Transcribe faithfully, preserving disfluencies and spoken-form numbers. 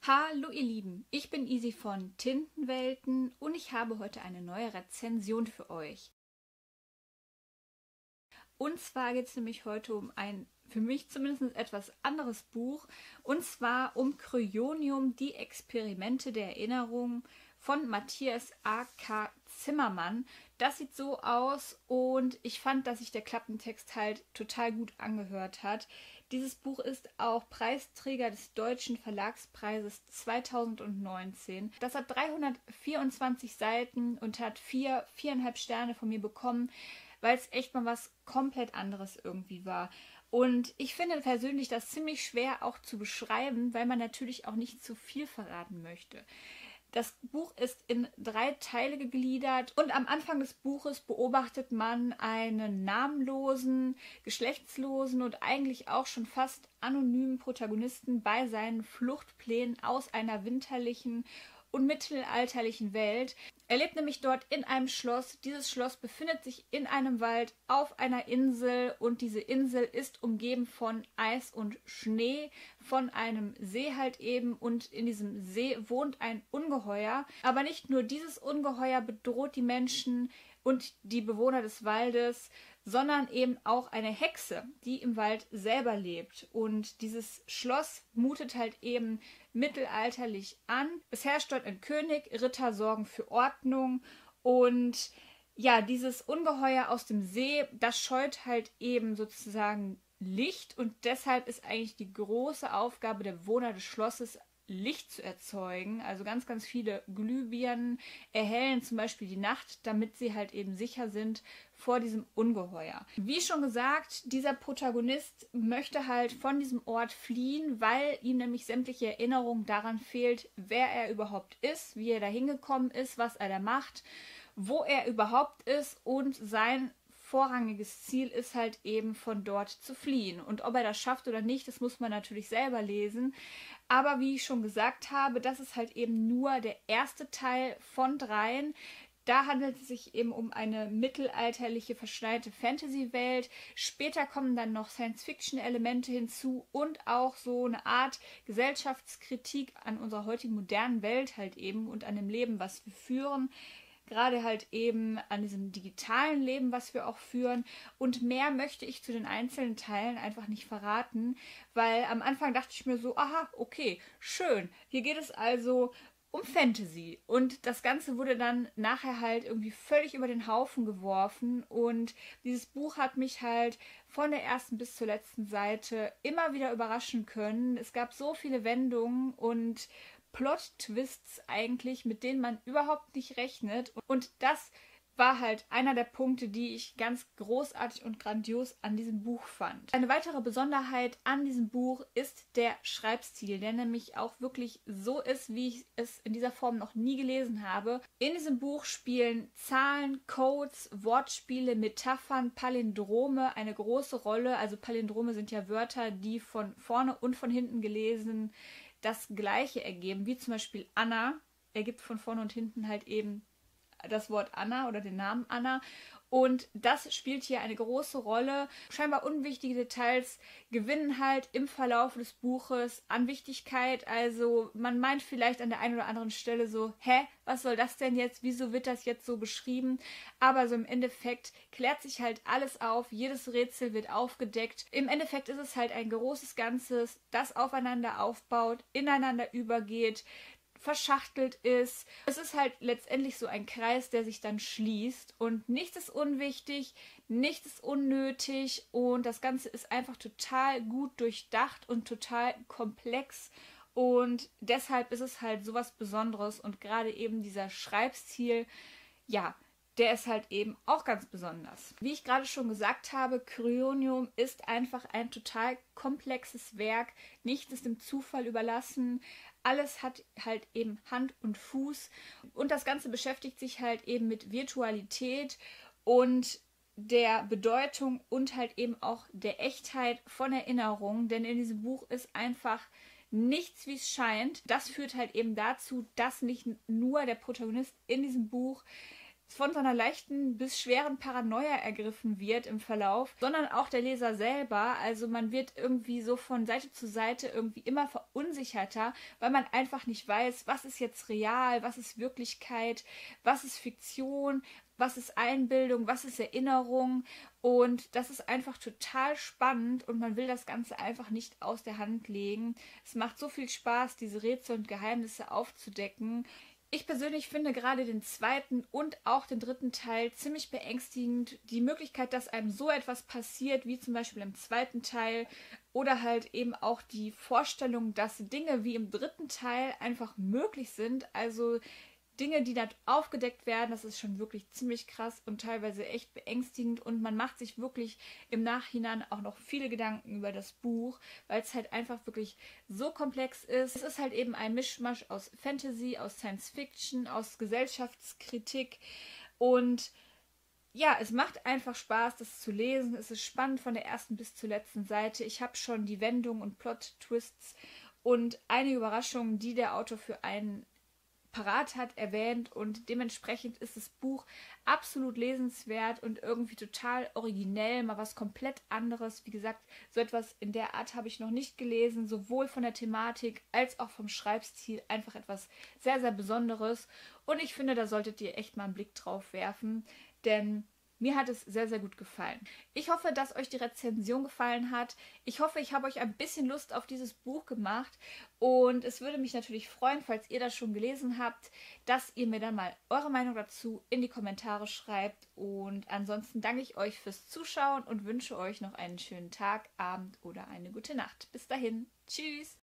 Hallo ihr Lieben, ich bin Isi von Tintenwelten und ich habe heute eine neue Rezension für euch. Und zwar geht es nämlich heute um ein, für mich zumindest etwas anderes Buch, und zwar um Cryonium, die Experimente der Erinnerung von Matthias A K Zimmermann. Das sieht so aus und ich fand, dass sich der Klappentext halt total gut angehört hat. Dieses Buch ist auch Preisträger des Deutschen Verlagspreises zweitausendneunzehn. Das hat dreihundertvierundzwanzig Seiten und hat vier, viereinhalb Sterne von mir bekommen, weil es echt mal was komplett anderes irgendwie war. Und ich finde persönlich das ziemlich schwer auch zu beschreiben, weil man natürlich auch nicht zu viel verraten möchte. Das Buch ist in drei Teile gegliedert und am Anfang des Buches beobachtet man einen namenlosen, geschlechtslosen und eigentlich auch schon fast anonymen Protagonisten bei seinen Fluchtplänen aus einer winterlichen und mittelalterlichen Welt. Er lebt nämlich dort in einem Schloss. Dieses Schloss befindet sich in einem Wald auf einer Insel und diese Insel ist umgeben von Eis und Schnee, von einem See halt eben, und in diesem See wohnt ein Ungeheuer. Aber nicht nur dieses Ungeheuer bedroht die Menschen und die Bewohner des Waldes, sondern eben auch eine Hexe, die im Wald selber lebt. Und dieses Schloss mutet halt eben mittelalterlich an. Es herrscht dort ein König, Ritter sorgen für Ordnung und ja, dieses Ungeheuer aus dem See, das scheut halt eben sozusagen Licht und deshalb ist eigentlich die große Aufgabe der Bewohner des Schlosses, Licht zu erzeugen. Also ganz, ganz viele Glühbirnen erhellen zum Beispiel die Nacht, damit sie halt eben sicher sind vor diesem Ungeheuer. Wie schon gesagt, dieser Protagonist möchte halt von diesem Ort fliehen, weil ihm nämlich sämtliche Erinnerung daran fehlt, wer er überhaupt ist, wie er da hingekommen ist, was er da macht, wo er überhaupt ist, und sein vorrangiges Ziel ist halt eben von dort zu fliehen. Und ob er das schafft oder nicht, das muss man natürlich selber lesen. Aber wie ich schon gesagt habe, das ist halt eben nur der erste Teil von dreien. Da handelt es sich eben um eine mittelalterliche, verschneite Fantasy-Welt. Später kommen dann noch Science-Fiction-Elemente hinzu und auch so eine Art Gesellschaftskritik an unserer heutigen modernen Welt halt eben und an dem Leben, was wir führen. Gerade halt eben an diesem digitalen Leben, was wir auch führen. Und mehr möchte ich zu den einzelnen Teilen einfach nicht verraten, weil am Anfang dachte ich mir so, aha, okay, schön. Hier geht es also um Fantasy. Und das Ganze wurde dann nachher halt irgendwie völlig über den Haufen geworfen. Und dieses Buch hat mich halt von der ersten bis zur letzten Seite immer wieder überraschen können. Es gab so viele Wendungen und Plot-Twists eigentlich, mit denen man überhaupt nicht rechnet. Und das war halt einer der Punkte, die ich ganz großartig und grandios an diesem Buch fand. Eine weitere Besonderheit an diesem Buch ist der Schreibstil, der nämlich auch wirklich so ist, wie ich es in dieser Form noch nie gelesen habe. In diesem Buch spielen Zahlen, Codes, Wortspiele, Metaphern, Palindrome eine große Rolle. Also Palindrome sind ja Wörter, die von vorne und von hinten gelesen das Gleiche ergeben, wie zum Beispiel Anna ergibt von vorne und hinten halt eben das Wort Anna oder den Namen Anna. Und das spielt hier eine große Rolle. Scheinbar unwichtige Details gewinnen halt im Verlauf des Buches an Wichtigkeit. Also man meint vielleicht an der einen oder anderen Stelle so, hä, was soll das denn jetzt? Wieso wird das jetzt so beschrieben? Aber so im Endeffekt klärt sich halt alles auf. Jedes Rätsel wird aufgedeckt. Im Endeffekt ist es halt ein großes Ganzes, das aufeinander aufbaut, ineinander übergeht, verschachtelt ist. Es ist halt letztendlich so ein Kreis, der sich dann schließt und nichts ist unwichtig, nichts ist unnötig und das Ganze ist einfach total gut durchdacht und total komplex und deshalb ist es halt sowas Besonderes und gerade eben dieser Schreibstil, ja, der ist halt eben auch ganz besonders. Wie ich gerade schon gesagt habe, Cryonium ist einfach ein total komplexes Werk. Nichts ist dem Zufall überlassen. Alles hat halt eben Hand und Fuß. Und das Ganze beschäftigt sich halt eben mit Virtualität und der Bedeutung und halt eben auch der Echtheit von Erinnerungen. Denn in diesem Buch ist einfach nichts, wie es scheint. Das führt halt eben dazu, dass nicht nur der Protagonist in diesem Buch von so einer leichten bis schweren Paranoia ergriffen wird im Verlauf, sondern auch der Leser selber. Also man wird irgendwie so von Seite zu Seite irgendwie immer verunsicherter, weil man einfach nicht weiß, was ist jetzt real, was ist Wirklichkeit, was ist Fiktion, was ist Einbildung, was ist Erinnerung. Und das ist einfach total spannend und man will das Ganze einfach nicht aus der Hand legen. Es macht so viel Spaß, diese Rätsel und Geheimnisse aufzudecken. Ich persönlich finde gerade den zweiten und auch den dritten Teil ziemlich beängstigend. Die Möglichkeit, dass einem so etwas passiert, wie zum Beispiel im zweiten Teil, oder halt eben auch die Vorstellung, dass Dinge wie im dritten Teil einfach möglich sind. Also Dinge, die da aufgedeckt werden, das ist schon wirklich ziemlich krass und teilweise echt beängstigend und man macht sich wirklich im Nachhinein auch noch viele Gedanken über das Buch, weil es halt einfach wirklich so komplex ist. Es ist halt eben ein Mischmasch aus Fantasy, aus Science Fiction, aus Gesellschaftskritik und ja, es macht einfach Spaß, das zu lesen. Es ist spannend von der ersten bis zur letzten Seite. Ich habe schon die Wendungen und Plot-Twists und einige Überraschungen, die der Autor für einen parat hat, erwähnt und dementsprechend ist das Buch absolut lesenswert und irgendwie total originell, mal was komplett anderes. Wie gesagt, so etwas in der Art habe ich noch nicht gelesen, sowohl von der Thematik als auch vom Schreibstil, einfach etwas sehr, sehr Besonderes und ich finde, da solltet ihr echt mal einen Blick drauf werfen, denn mir hat es sehr, sehr gut gefallen. Ich hoffe, dass euch die Rezension gefallen hat. Ich hoffe, ich habe euch ein bisschen Lust auf dieses Buch gemacht. Und es würde mich natürlich freuen, falls ihr das schon gelesen habt, dass ihr mir dann mal eure Meinung dazu in die Kommentare schreibt. Und ansonsten danke ich euch fürs Zuschauen und wünsche euch noch einen schönen Tag, Abend oder eine gute Nacht. Bis dahin. Tschüss!